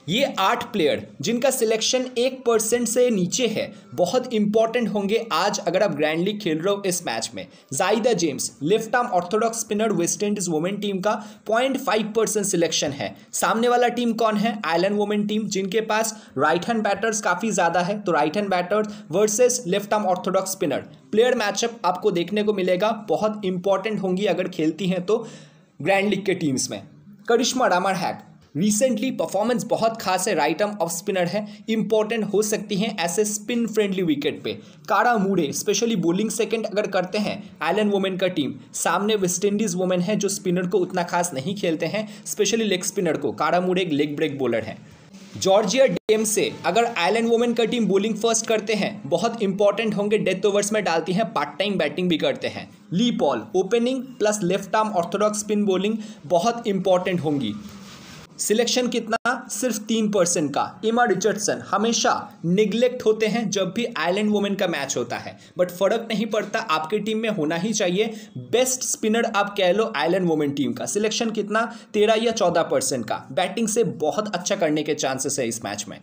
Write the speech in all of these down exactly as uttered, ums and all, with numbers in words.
ये आठ प्लेयर जिनका सिलेक्शन एक परसेंट से नीचे है बहुत इंपॉर्टेंट होंगे आज अगर आप ग्रैंड लीग खेल रहे हो इस मैच में। Zaida James left arm orthodox spinner West Indies women team का पॉइंट फाइव परसेंट सिलेक्शन है। सामने वाला टीम कौन है? आयरलैंड वुमेन टीम, जिनके पास राइट हैंड बैटर्स काफ़ी ज़्यादा है। तो right hand batters versus left arm orthodox spinner player matchup आपको देखने को मिलेगा, बहुत इंपॉर्टेंट होंगी अगर खेलती हैं तो ग्रैंड लीग के टीम्स में। करिश्मा रामरहैक रिसेंटली परफॉर्मेंस बहुत खास है, राइट आर्म ऑफ स्पिनर है, इंपॉर्टेंट हो सकती हैं ऐसे स्पिन फ्रेंडली विकेट पे। कारा मूरे स्पेशली बॉलिंग सेकंड अगर करते हैं आयरलैंड वुमेन का टीम, सामने वेस्ट इंडीज वुमेन है जो स्पिनर को उतना खास नहीं खेलते हैं, स्पेशली लेग स्पिनर को। कारा मूरे एक लेग ब्रेक बॉलर है। जॉर्जिया डेम से अगर आयरलैंड वुमेन का टीम बॉलिंग फर्स्ट करते हैं बहुत इंपॉर्टेंट होंगे, डेथ ओवर्स में डालती हैं, पार्ट टाइम बैटिंग भी करते हैं। Leah Paul opening plus left arm orthodox spin bowling बहुत इंपॉर्टेंट होंगी। सिलेक्शन कितना? सिर्फ तीन परसेंट का। एमा रिचर्डसन हमेशा निगलेक्ट होते हैं जब भी आयरलैंड वुमेन का मैच होता है, बट फर्क नहीं पड़ता, आपके टीम में होना ही चाहिए। बेस्ट स्पिनर आप कह लो आयरलैंड वुमेन टीम का। सिलेक्शन कितना? तेरह या चौदह परसेंट का। बैटिंग से बहुत अच्छा करने के चांसेस है इस मैच में।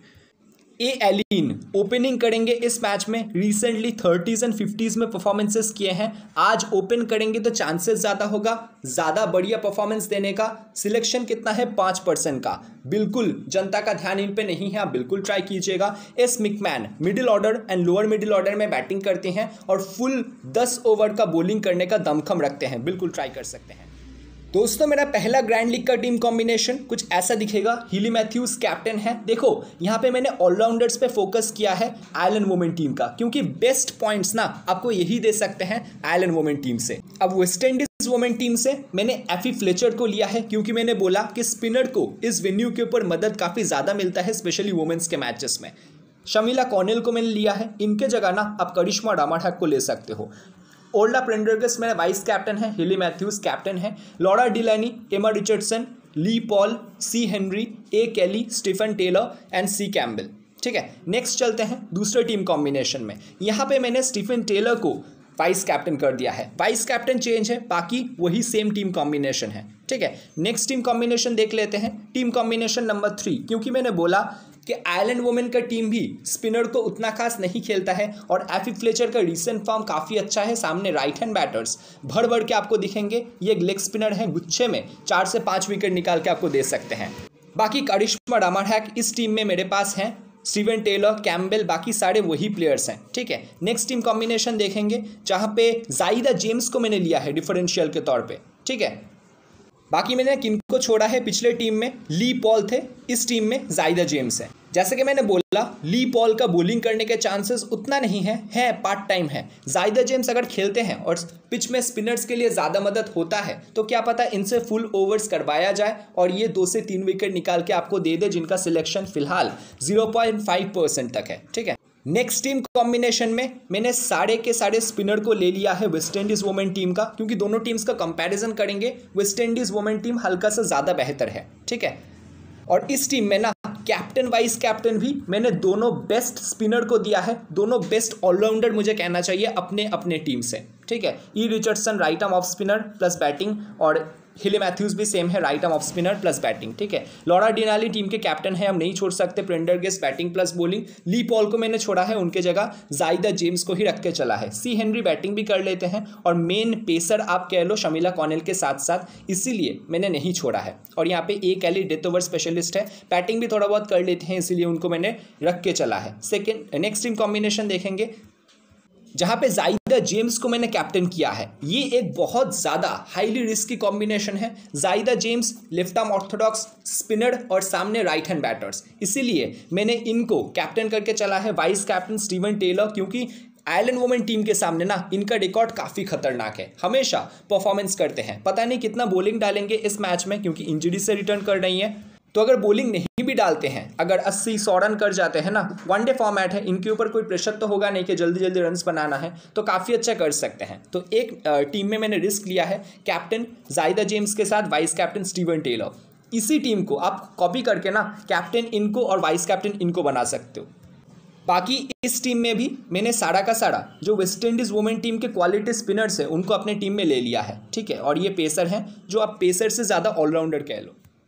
ए एलिन ओपनिंग करेंगे इस मैच में, रिसेंटली थर्टीज एंड फिफ्टीज में परफॉर्मेंसेस किए हैं, आज ओपन करेंगे तो चांसेस ज़्यादा होगा ज़्यादा बढ़िया परफॉर्मेंस देने का। सिलेक्शन कितना है? पाँच परसेंट का। बिल्कुल जनता का ध्यान इन पे नहीं है, आप बिल्कुल ट्राई कीजिएगा। एस मिकमैन middle order and lower middle order में बैटिंग करते हैं और फुल दस ओवर का बॉलिंग करने का दमखम रखते हैं, बिल्कुल ट्राई कर सकते हैं। दोस्तों मेरा पहला ग्रैंड लीग का टीम कॉम्बिनेशन कुछ ऐसा दिखेगा। हीली मैथ्यूज कैप्टन है। देखो यहाँ पे मैंने ऑलराउंडर्स पे फोकस किया है आयरलैंड वुमेन टीम का, क्योंकि बेस्ट पॉइंट्स ना आपको यही दे सकते हैं आयरलैंड वुमेन टीम से। अब वेस्ट इंडीज वुमेन टीम से मैंने एफी फ्लेचर को लिया है, क्योंकि मैंने बोला कि स्पिनर को इस वेन्यू के ऊपर मदद काफ़ी ज़्यादा मिलता है, स्पेशली वुमेन्स के मैचेस में। शमीला कॉर्नेल को मैंने लिया है, इनके जगह ना आप करिश्मा रामरहैक को ले सकते हो। ओल्डा प्रेंडरगस्ट मेरा वाइस कैप्टन है, हिली मैथ्यूज कैप्टन है, Laura Delany, Emma Richardson, Leah Paul, C Henry, A Kelly, Stephen Taylor and C Campbell. ठीक है, नेक्स्ट चलते हैं दूसरे टीम कॉम्बिनेशन में। यहाँ पे मैंने स्टीफन टेलर को वाइस कैप्टन कर दिया है, वाइस कैप्टन चेंज है, बाकी वही सेम टीम कॉम्बिनेशन है। ठीक है, नेक्स्ट टीम कॉम्बिनेशन देख लेते हैं। टीम कॉम्बिनेशन नंबर थ्री, क्योंकि मैंने बोला कि आयरलैंड वुमेन का टीम भी स्पिनर को उतना खास नहीं खेलता है और एफी फ्लेचर का रीसेंट फॉर्म काफ़ी अच्छा है। सामने राइट हैंड बैटर्स भर भर के आपको दिखेंगे, ये एक लेग स्पिनर है, गुच्छे में चार से पाँच विकेट निकाल के आपको दे सकते हैं। बाकी करिश्मा रामरहैक इस टीम में मेरे पास हैं, स्टीवन टेलर, कैम्बेल, बाकी सारे वही प्लेयर्स हैं। ठीक है, नेक्स्ट टीम कॉम्बिनेशन देखेंगे जहाँ पे जाइदा जेम्स को मैंने लिया है डिफरेंशियल के तौर पे। ठीक है, बाकी मैंने किनको छोड़ा है? पिछले टीम में ली पॉल थे, इस टीम में जाइदा जेम्स है। जैसे कि मैंने बोला ली पॉल का बॉलिंग करने के चांसेस उतना नहीं है, है पार्ट टाइम है। जाइदा जेम्स अगर खेलते हैं और पिच में स्पिनर्स के लिए ज़्यादा मदद होता है तो क्या पता इनसे फुल ओवर्स करवाया जाए और ये दो से तीन विकेट निकाल के आपको दे दे, जिनका सिलेक्शन फिलहाल जीरो पॉइंट फाइव परसेंट तक है। ठीक है, नेक्स्ट टीम कॉम्बिनेशन में मैंने सारे के सारे स्पिनर को ले लिया है वेस्ट इंडीज वुमेन टीम का, क्योंकि दोनों टीम्स का कंपैरिजन करेंगे वेस्ट इंडीज वुमेन टीम हल्का सा ज़्यादा बेहतर है। ठीक है, और इस टीम में ना कैप्टन वाइस कैप्टन भी मैंने दोनों बेस्ट स्पिनर को दिया है, दोनों बेस्ट ऑलराउंडर मुझे कहना चाहिए अपने अपने टीम से। ठीक है, E Richardson right arm off spinner plus batting और हिली मैथ्यूज भी सेम है, right arm off spinner plus batting. ठीक है, लॉरा डिनाली टीम के कैप्टन है, हम नहीं छोड़ सकते, Prendergast batting plus bowling. Leah Paul को मैंने छोड़ा है, उनके जगह जाइदा जेम्स को ही रख के चला है। सी हेनरी बैटिंग भी कर लेते हैं और मेन पेसर आप कह लो शमीला कॉर्नेल के साथ साथ, इसीलिए मैंने नहीं छोड़ा है। और यहाँ पे एक कैली डेथ ओवर स्पेशलिस्ट है, बैटिंग भी थोड़ा बहुत कर लेते हैं, इसीलिए उनको मैंने रख के चला है। सेकेंड नेक्स्ट टीम कॉम्बिनेशन देखेंगे जहाँ पे जाइदा जेम्स को मैंने कैप्टन किया है। ये एक बहुत ज़्यादा हाईली रिस्की कॉम्बिनेशन है। Zaida James left arm orthodox spinner और सामने राइट हैंड बैटर्स, इसीलिए मैंने इनको कैप्टन करके चला है। वाइस कैप्टन स्टीवन टेलर, क्योंकि आयरलैंड वुमेन टीम के सामने ना इनका रिकॉर्ड काफ़ी खतरनाक है, हमेशा परफॉर्मेंस करते हैं। पता नहीं कितना बॉलिंग डालेंगे इस मैच में, क्योंकि इंजरी से रिटर्न कर रही है, तो अगर बॉलिंग नहीं भी डालते हैं, अगर अस्सी सौ रन कर जाते हैं ना, वनडे फॉर्मेट है, इनके ऊपर कोई प्रेशर तो होगा नहीं कि जल्दी जल्दी रन्स बनाना है, तो काफ़ी अच्छा कर सकते हैं। तो एक टीम में मैंने रिस्क लिया है, कैप्टन जाइदा जेम्स के साथ वाइस कैप्टन स्टीवन टेलर। इसी टीम को आप कॉपी करके ना कैप्टन इनको और वाइस कैप्टन इनको बना सकते हो। बाकी इस टीम में भी मैंने सारा का सारा जो वेस्ट इंडीज़ वुमेन टीम के क्वालिटी स्पिनर्स हैं उनको अपने टीम में ले लिया है। ठीक है, और ये पेसर हैं जो आप पेसर से ज़्यादा ऑलराउंडर कह लो।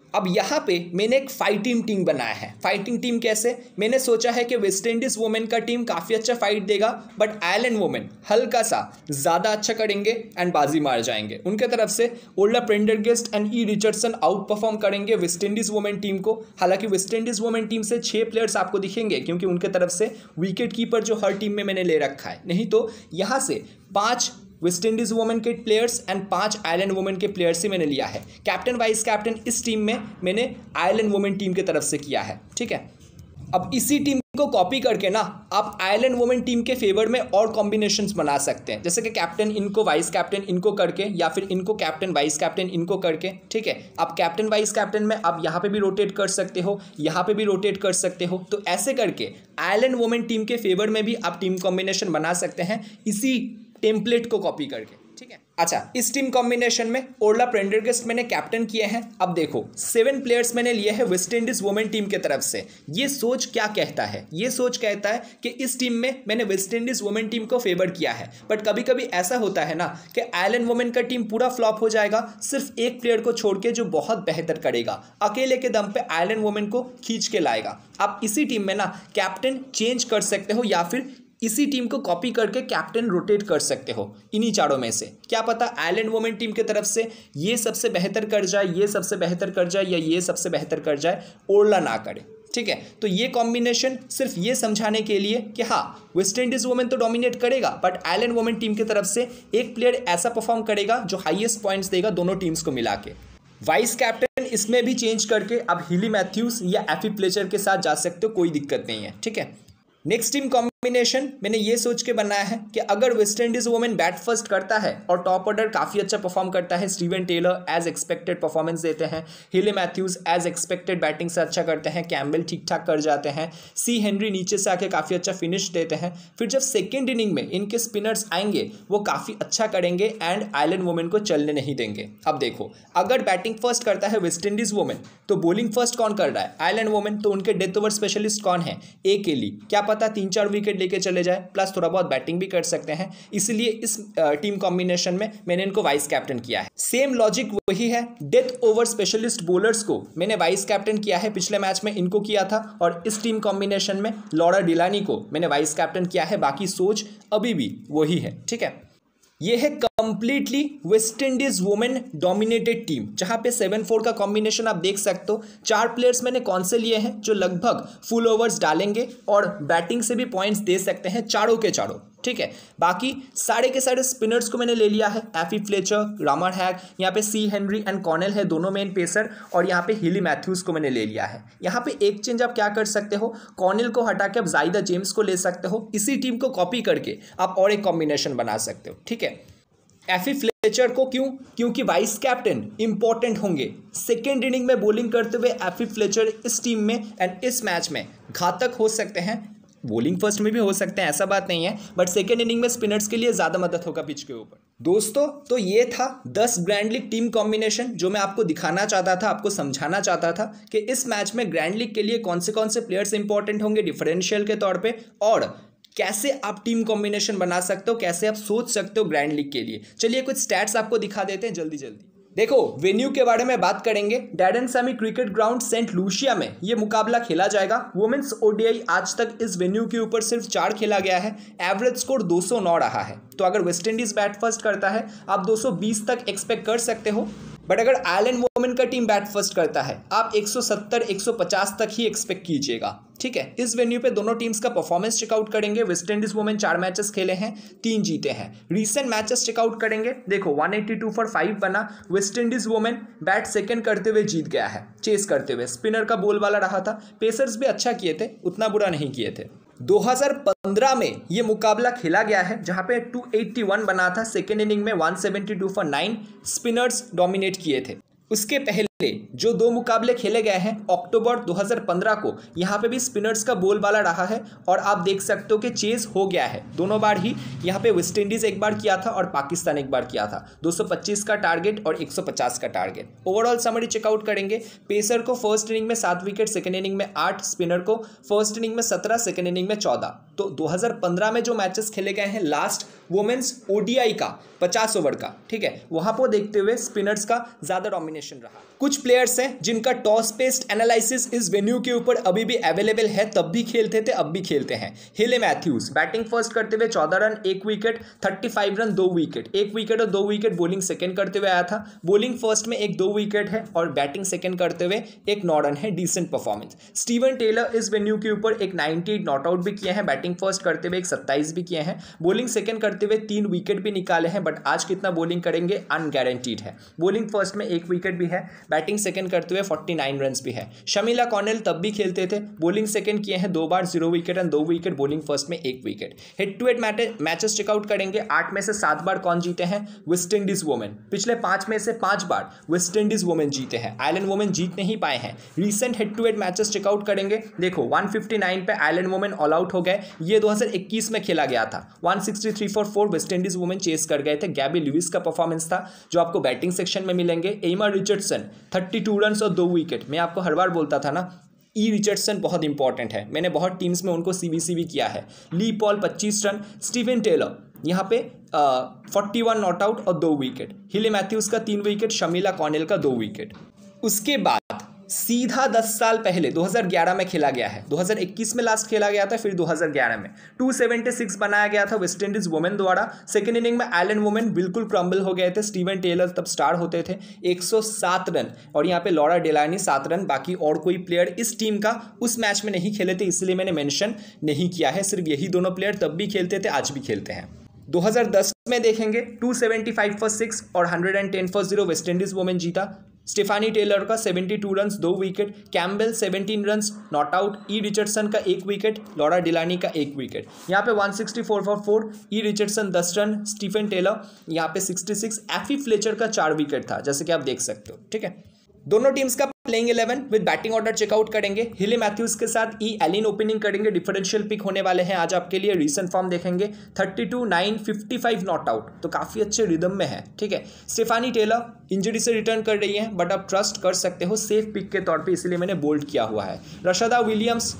अब यहाँ पे मैंने एक फाइटिंग टीम बनाया है। फाइटिंग टीम कैसे? मैंने सोचा है कि वेस्ट इंडीज वुमेन का टीम काफ़ी अच्छा फाइट देगा, बट आयरलैंड वुमेन हल्का सा ज़्यादा अच्छा करेंगे एंड बाजी मार जाएंगे। उनके तरफ से Orla Prendergast and E Richardson outperform करेंगे वेस्ट इंडीज़ वुमेन टीम को। हालांकि वेस्ट इंडीज़ वुमेन टीम से छः प्लेयर्स आपको दिखेंगे, क्योंकि उनके तरफ से विकेट कीपर जो हर टीम में मैंने ले रखा है, नहीं तो यहाँ से पाँच वेस्ट इंडीज वुमेन के प्लेयर्स एंड पांच आयरलैंड वुमेन के प्लेयर्स ही मैंने लिया है। कैप्टन वाइस कैप्टन इस टीम में मैंने आयरलैंड वुमेन टीम की तरफ से किया है, ठीक है। अब इसी टीम को कॉपी करके ना आप आयरलैंड वुमेन टीम के फेवर में और कॉम्बिनेशंस बना सकते हैं, जैसे कि कैप्टन इनको वाइस कैप्टन इनको करके, या फिर इनको कैप्टन वाइस कैप्टन इनको करके, ठीक है। आप कैप्टन वाइस कैप्टन में आप यहाँ पे भी रोटेट कर सकते हो, यहाँ पे भी रोटेट कर सकते हो। तो ऐसे करके आयरलैंड वुमेन टीम के फेवर में भी आप टीम कॉम्बिनेशन बना सकते हैं इसी टेम्पलेट को कॉपी करके, ठीक है। अच्छा, इस टीम कॉम्बिनेशन में ओर्ला प्रेंडरगस्ट मैंने कैप्टन किए हैं। अब देखो सेवन प्लेयर्स मैंने लिए हैं वेस्ट इंडीज वुमेन टीम के तरफ से। ये सोच क्या कहता है? ये सोच कहता है कि इस टीम में मैंने वेस्ट इंडीज वुमेन टीम को फेवर किया है, बट कभी कभी ऐसा होता है ना कि आयरलैंड वुमेन का टीम पूरा फ्लॉप हो जाएगा सिर्फ एक प्लेयर को छोड़ के जो बहुत बेहतर करेगा, अकेले के दम पे आयरलैंड वुमेन को खींच के लाएगा। आप इसी टीम में ना कैप्टन चेंज कर सकते हो, या फिर इसी टीम को कॉपी करके कैप्टन रोटेट कर सकते हो इन्हीं चारों में से। क्या पता आयरलैंड वुमेन टीम की तरफ से ये सबसे बेहतर कर जाए, ये सबसे बेहतर कर जाए, या ये सबसे बेहतर कर जाए, ओरला ना करे, ठीक है। तो ये कॉम्बिनेशन सिर्फ ये समझाने के लिए कि हाँ वेस्ट इंडीज वुमेन तो डोमिनेट करेगा, बट आयरलैंड वुमेन टीम की तरफ से एक प्लेयर ऐसा परफॉर्म करेगा जो हाईएस्ट पॉइंट्स देगा दोनों टीम्स को मिला के। वाइस कैप्टन इसमें भी चेंज करके आप हिली मैथ्यूज या एफी फ्लेचर के साथ जा सकते हो, कोई दिक्कत नहीं है, ठीक है। नेक्स्ट टीम कॉम्बिनेशन मैंने ये सोच के बनाया है कि अगर West Indies women bat first करता है और टॉप ऑर्डर काफ़ी अच्छा परफॉर्म करता है, Steven Taylor as expected performance देते हैं, हिले मैथ्यूज एज एक्सपेक्टेड बैटिंग से अच्छा करते हैं, कैम्बल ठीक ठाक कर जाते हैं, सी हेनरी नीचे से आके काफ़ी अच्छा फिनिश देते हैं, फिर जब सेकेंड इनिंग में इनके स्पिनर्स आएंगे वो काफ़ी अच्छा करेंगे एंड आयरलैंड वुमेन को चलने नहीं देंगे। अब देखो अगर बैटिंग फर्स्ट करता है वेस्ट इंडीज वुमेन तो बॉलिंग फर्स्ट कौन कर रहा है? Ireland women. तो उनके डेथ ओवर स्पेशलिस्ट कौन है? ए केली। क्या पता तीन चार विकेट लेके चले जाए, प्लस थोड़ा बहुत बैटिंग भी कर सकते हैं, इसलिए इस टीम कॉम्बिनेशन में मैंने इनको वाइस कैप्टन किया है। सेम लॉजिक वही है, डेथ ओवर स्पेशलिस्ट बॉलर्स को मैंने वाइस कैप्टन किया है, पिछले मैच में इनको किया था, और इस टीम कॉम्बिनेशन में लॉरा डिलानी को मैंने वाइस कैप्टन किया है। बाकी सोच अभी भी वही है, ठीक है। ये है completely West Indies women dominated team, जहां पे सेवन फोर का कॉम्बिनेशन आप देख सकते हो। चार प्लेयर्स मैंने कौन से लिए हैं जो लगभग फुल ओवर्स डालेंगे और बैटिंग से भी पॉइंट्स दे सकते हैं, चारों के चारों, ठीक है। बाकी सारे के सारे स्पिनर्स को मैंने ले लिया है, एफी फ्लेचर, रामर हैक, यहाँ पे सी हेनरी एंड कॉर्नेल है दोनों मेन पेसर, और यहाँ पे हिली मैथ्यूज को मैंने ले लिया है। यहाँ पे एक चेंज आप क्या कर सकते हो, कॉर्नेल को हटा के आप जाइदा जेम्स को ले सकते हो, इसी टीम को कॉपी करके आप और एक कॉम्बिनेशन बना सकते हो, ठीक है। एफी फ्लेचर को क्यों? क्योंकि वाइस कैप्टन इंपॉर्टेंट होंगे। सेकेंड इनिंग में बॉलिंग करते हुए एफी फ्लेचर इस टीम में एंड इस मैच में घातक हो सकते हैं। बॉलिंग फर्स्ट में भी हो सकते हैं, ऐसा बात नहीं है, बट सेकेंड इनिंग में स्पिनर्स के लिए ज़्यादा मदद होगा पिच के ऊपर। दोस्तों तो ये था दस ग्रैंड लीग टीम कॉम्बिनेशन जो मैं आपको दिखाना चाहता था, आपको समझाना चाहता था कि इस मैच में ग्रैंड लीग के लिए कौन से कौन से प्लेयर्स इंपॉर्टेंट होंगे डिफरेंशियल के तौर पे, और कैसे आप टीम कॉम्बिनेशन बना सकते हो, कैसे आप सोच सकते हो ग्रैंड लीग के लिए। चलिए कुछ स्टैट्स आपको दिखा देते हैं जल्दी जल्दी। देखो वेन्यू के बारे में बात करेंगे, Daren Sammy cricket ground Saint Lucia में ये मुकाबला खेला जाएगा। वुमेन्स ओडीआई आज तक इस वेन्यू के ऊपर सिर्फ चार खेला गया है, एवरेज स्कोर दो सौ नौ रहा है। तो अगर वेस्ट इंडीज बैट फर्स्ट करता है आप दो सौ बीस तक एक्सपेक्ट कर सकते हो, बट अगर आयरलैंड वुमेन का टीम बैट फर्स्ट करता है आप एक सौ सत्तर एक सौ पचास तक ही एक्सपेक्ट कीजिएगा, ठीक है। इस वेन्यू पे दोनों टीम्स का परफॉर्मेंस चेकआउट करेंगे। वेस्ट इंडीज वुमेन चार मैचेस खेले हैं, तीन जीते हैं। रीसेंट मैचेस चेकआउट करेंगे, देखो एक सौ बयासी फॉर फाइव बना। West Indies women bat second करते हुए जीत गया है, चेस करते हुए। स्पिनर का बोल वाला रहा था, पेसर्स भी अच्छा किए थे, उतना बुरा नहीं किए थे। दो हज़ार पंद्रह में ये मुकाबला खेला गया है जहां पे दो सौ इक्यासी बना था। सेकेंड इनिंग में एक सौ बहत्तर फॉर नाइन स्पिनर्स डोमिनेट किए थे। उसके पहले जो दो मुकाबले खेले गए हैं अक्टूबर दो हज़ार पंद्रह को, यहाँ पे भी स्पिनर्स का बोलबाला रहा है, और आप देख सकते हो कि चेज हो गया है दोनों बार ही। यहाँ पे वेस्ट इंडीज एक बार किया था और पाकिस्तान एक बार किया था। दो सौ पच्चीस का टारगेट और एक सौ पचास का टारगेट। ओवरऑल समरी चेकआउट करेंगे, पेसर को फर्स्ट इनिंग में सात विकेट, सेकेंड इनिंग में आठ, स्पिनर को फर्स्ट इनिंग में सत्रह, सेकेंड इनिंग में चौदह। तो दो हज़ार पंद्रह में जो मैचेस खेले गए हैं लास्ट वुमेन्स ओडीआई का पचास ओवर का, ठीक है, वहां पर देखते हुए स्पिनर्स का ज्यादा डोमिनेशन रहा। कुछ कुछ प्लेयर्स हैं जिनका टॉस बेस्ड एनालिसिस इस वेन्यू के ऊपर अभी भी अवेलेबल है, तब भी खेलते थे अब भी खेलते हैं। हेले मैथ्यूज बैटिंग फर्स्ट करते हुए चौदह रन एक विकेट, पैंतीस रन दो विकेट, एक विकेट और दो विकेट बॉलिंग सेकंड करते हुए आया था। बॉलिंग फर्स्ट में एक दो विकेट है और बैटिंग सेकंड करते हुए एक नौ रन है, डिसेंट परफॉर्मेंस। स्टीवन टेलर इस वेन्यू के ऊपर एक नाइनटी नॉट आउट भी किए हैं, बैटिंग फर्स्ट करते हुए एक सत्ताईस भी किए हैं, बॉलिंग सेकंड करते हुए तीन विकेट भी निकाले हैं, बट आज कितना बॉलिंग करेंगे अनगारंटीड है। बॉलिंग फर्स्ट में एक विकेट भी है, बैटिंग सेकंड करते हुए उनचास रन्स भी है। शमीला कॉर्नेल तब भी खेलते थे, बॉलिंग सेकंड किए हैं दो बार, जीरो विकेट एंड दो विकेट, बॉलिंग फर्स्ट में एक wicket. Head to head matches check out करेंगे, आठ में से सात बार कौन जीते हैं? West Indies women. पिछले पांच में से पांच बार वेस्ट इंडीज वुमेन जीते हैं, आयरलैंड वुमेन जीत नहीं पाए हैं। Recent head to head matches check out करेंगे, देखो एक सौ उनसठ पे आयरलैंड वुमेन ऑल आउट हो गए, ये दो हज़ार इक्कीस में खेला गया था। एक सौ तिरसठ for four West Indies women chase कर गए थे, गैबी लुइस का परफॉर्मेंस था जो आपको बैटिंग सेक्शन में मिलेंगे। एमा रिचर्डसन बत्तीस रन और दो विकेट। मैं आपको हर बार बोलता था ना, ई रिचर्डसन बहुत इंपॉर्टेंट है, मैंने बहुत टीम्स में उनको सीबीसी भी किया है। ली पॉल पच्चीस रन, स्टीवन टेलर यहाँ पे इकतालीस नॉट आउट और दो विकेट, हिले मैथ्यूज का तीन विकेट, शमीला कॉर्नेल का दो विकेट। उसके बाद सीधा दस साल पहले दो हज़ार ग्यारह में खेला गया है, दो हज़ार इक्कीस में लास्ट खेला गया था, फिर दो हज़ार ग्यारह में दो सौ छिहत्तर बनाया गया था वेस्ट इंडीज वुमेन द्वारा। सेकेंड इनिंग में आयरलैंड वुमेन बिल्कुल क्रम्बल हो गए थे, स्टीवन टेलर तब स्टार होते थे, एक सौ सात रन, और यहाँ पे लॉरा डेलानी सात रन, बाकी और कोई प्लेयर इस टीम का उस मैच में नहीं खेले थे, इसलिए मैंने मेंशन नहीं किया है। सिर्फ यही दोनों प्लेयर तब भी खेलते थे, आज भी खेलते हैं। दो हज़ार दस में देखेंगे दो सौ पचहत्तर फॉर सिक्स और एक सौ दस for zero West Indies women जीता। स्टेफानी टेलर का बहत्तर रन्स दो विकेट, कैम्बेल सत्रह runs not out, E Richardson का एक विकेट, लॉरा डिलानी का एक विकेट। यहाँ पे एक सौ चौंसठ फॉर फोर, ई रिचर्डसन दस रन, स्टीफन टेलर यहाँ पे छियासठ, एफी फ्लेचर का चार विकेट था, जैसे कि आप देख सकते हो। ठीक है, दोनों टीम्स का playing eleven with batting order check out करेंगे। हिले मैथ्यूज के साथ ई एलिन ओपनिंग करेंगे, डिफरेंशियल पिक होने वाले हैं आज आपके लिए। रीसेंट फॉर्म देखेंगे बत्तीस नाइन पचपन नॉट आउट, तो काफी अच्छे रिदम में है। ठीक है, स्टेफानी टेलर इंजरी से रिटर्न कर रही है, बट आप ट्रस्ट कर सकते हो सेफ पिक के तौर पे, इसलिए मैंने बोल्ड किया हुआ है। रशादा विलियम्स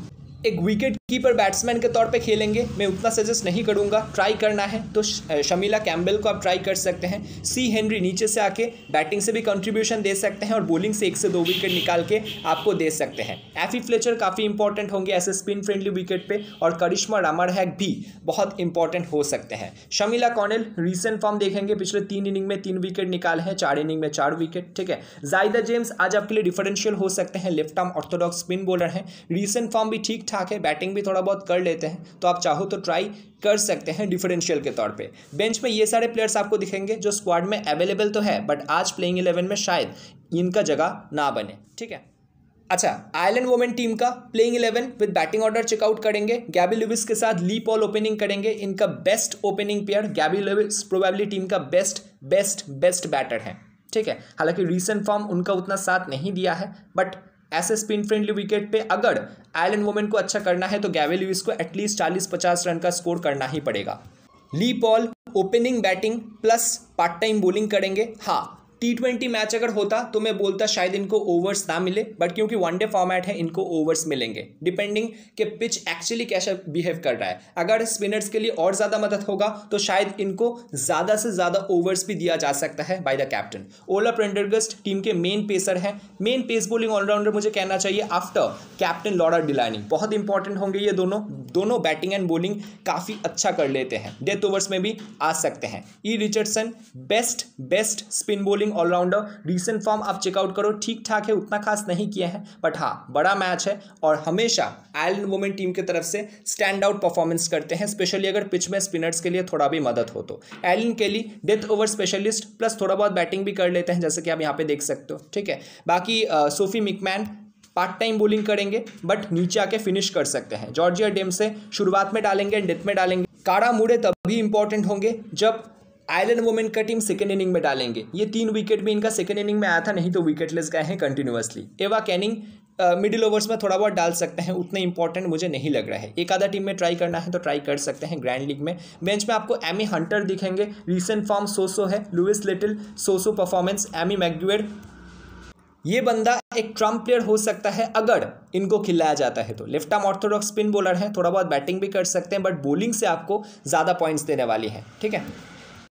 एक विकेट कीपर बैट्समैन के तौर पे खेलेंगे, मैं उतना सजेस्ट नहीं करूंगा, ट्राई करना है तो शमीला कैम्बेल को आप ट्राई कर सकते हैं। सी हेनरी नीचे से आके बैटिंग से भी कंट्रीब्यूशन दे सकते हैं और बॉलिंग से एक से दो विकेट निकाल के आपको दे सकते हैं। एफी फ्लेचर काफ़ी इंपॉर्टेंट होंगे ऐसे स्पिन फ्रेंडली विकेट पे, और करिश्मा रामरहैक भी बहुत इंपॉर्टेंट हो सकते हैं। शमीला कॉर्नेल रीसेंट फॉर्म देखेंगे, पिछले तीन इनिंग में तीन विकेट निकाले हैं, चार इनिंग में चार विकेट। ठीक है, जायदा जेम्स आज आपके लिए डिफरेंशियल हो सकते हैं, left arm orthodox spin bowler हैं, रीसेंट फॉर्म भी ठीक ठाक है, बैटिंग भी थोड़ा बहुत कर लेते हैं, तो आप चाहो तो ट्राई कर सकते हैं डिफरेंशियल के तौर पे। बेंच में ये सारे प्लेयर्स आपको दिखेंगे जो स्क्वाड में अवेलेबल तो है, बट आज प्लेइंग इलेवन में शायद इनका जगह ना बने। ठीक है, अच्छा, आयरलैंड वुमेन टीम का playing eleven with batting order check out करेंगे। गैबी लुइस के साथ ली पॉल ओपनिंग करेंगे, इनका best opening pair. Gaby Lewis probably team का बेस्ट बेस्ट बेस्ट बैटर है। ठीक है, हालांकि रीसेंट फॉर्म उनका उतना साथ नहीं दिया है, बट ऐसे स्पिन फ्रेंडली विकेट पे अगर आयरलैंड वुमेन को अच्छा करना है तो गैबी लुइस को एटलीस्ट चालीस पचास रन का स्कोर करना ही पड़ेगा। Leah Paul opening batting plus part time bowling करेंगे। हाँ, टी ट्वेंटी मैच अगर होता तो मैं बोलता शायद इनको ओवर्स ना मिले, बट क्योंकि वनडे फॉर्मेट है इनको ओवर्स मिलेंगे, डिपेंडिंग कि पिच एक्चुअली कैसा बिहेव कर रहा है। अगर स्पिनर्स के लिए और ज़्यादा मदद होगा तो शायद इनको ज़्यादा से ज़्यादा ओवर्स भी दिया जा सकता है by the captain. Orla Prendergast team के मेन पेसर हैं, मेन पेस बॉलिंग ऑलराउंडर मुझे कहना चाहिए आफ्टर कैप्टन लॉरा डिलानी। बहुत इंपॉर्टेंट होंगे ये दोनों दोनों बैटिंग एंड बॉलिंग काफ़ी अच्छा कर लेते हैं, डेथ ओवर्स में भी आ सकते हैं। E Richardson best best spin bowling allrounder, recent form आप चेकआउट करो, ठीक ठाक है, उतना खास नहीं किया है, बट हाँ बड़ा मैच है और हमेशा आयरलैंड वुमेन टीम की तरफ से स्टैंड आउट परफॉर्मेंस करते हैं, स्पेशली अगर पिच में स्पिनर्स के लिए थोड़ा भी मदद हो तो। एलन केली डेथ ओवर स्पेशलिस्ट प्लस थोड़ा बहुत बैटिंग भी कर लेते हैं, जैसे कि आप यहाँ पे देख सकते हो। ठीक है, बाकी Sophie MacMahon part time bowling करेंगे बट नीचे आके फिनिश कर सकते हैं। जॉर्जिया डेम से शुरुआत में डालेंगे, डेथ में डालेंगे। कारा मूडे तभी इंपॉर्टेंट होंगे जब आयरलैंड वुमेन का टीम सेकेंड इनिंग में डालेंगे। ये तीन विकेट भी इनका सेकेंड इनिंग में आया था, नहीं तो विकेटलेस गए हैं कंटिन्यूअसली। एवा कैनिंग मिडिल ओवर्स में थोड़ा बहुत डाल सकते हैं, उतने इंपॉर्टेंट मुझे नहीं लग रहा है। एक आधा टीम में ट्राई करना है तो ट्राई कर सकते हैं ग्रैंड लीग में। बेंच में आपको एमी हंटर दिखेंगे, रीसेंट फॉर्म सो सो है। Louise Little so so performance. Amy Maguire ये बंदा एक ट्रम्प प्लेयर हो सकता है अगर इनको खिलाया जाता है तो। Left arm orthodox spin bowler है, थोड़ा बहुत बैटिंग भी कर सकते हैं, बट बॉलिंग से आपको ज़्यादा पॉइंट्स देने वाली है। ठीक है।